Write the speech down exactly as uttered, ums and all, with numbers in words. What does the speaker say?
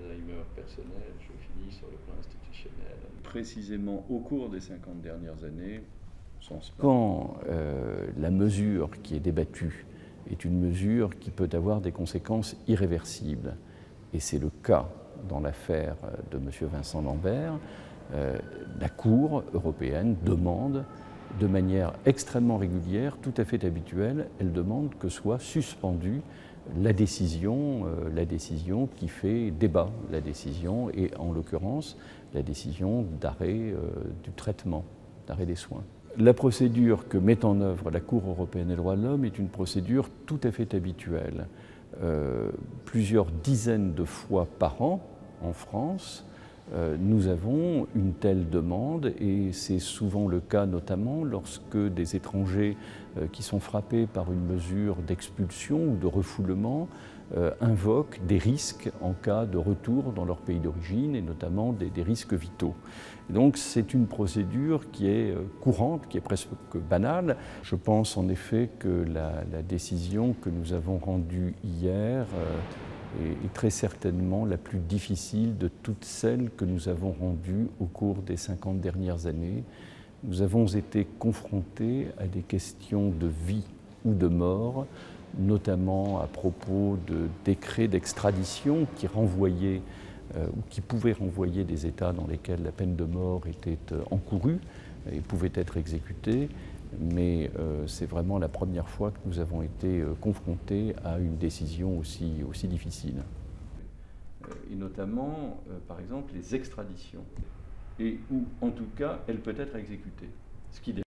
Alzheimer personnel, je finis sur le plan institutionnel. Précisément au cours des cinquante dernières années, sans quand euh, la mesure qui est débattue est une mesure qui peut avoir des conséquences irréversibles, et c'est le cas dans l'affaire de M. Vincent Lambert, euh, la Cour européenne demande de manière extrêmement régulière, tout à fait habituelle, elle demande que soit suspendue la décision, euh, la décision qui fait débat, la décision, et en l'occurrence la décision d'arrêt euh, du traitement, d'arrêt des soins. La procédure que met en œuvre la Cour européenne des droits de l'homme est une procédure tout à fait habituelle. Euh, plusieurs dizaines de fois par an en France, euh, nous avons une telle demande, et c'est souvent le cas notamment lorsque des étrangers euh, qui sont frappés par une mesure d'expulsion ou de refoulement euh, invoquent des risques en cas de retour dans leur pays d'origine, et notamment des, des risques vitaux. Donc c'est une procédure qui est courante, qui est presque banale. Je pense en effet que la, la décision que nous avons rendue hier euh, est, est très certainement la plus difficile de toutes celles que nous avons rendues au cours des cinquante dernières années. Nous avons été confrontés à des questions de vie ou de mort, notamment à propos de décrets d'extradition qui renvoyaient Euh, ou qui pouvaient renvoyer des États dans lesquels la peine de mort était euh, encourue et pouvait être exécutée, mais euh, c'est vraiment la première fois que nous avons été euh, confrontés à une décision aussi, aussi difficile. Et notamment, euh, par exemple, les extraditions, et où, en tout cas, elle peut être exécutée. Ce qui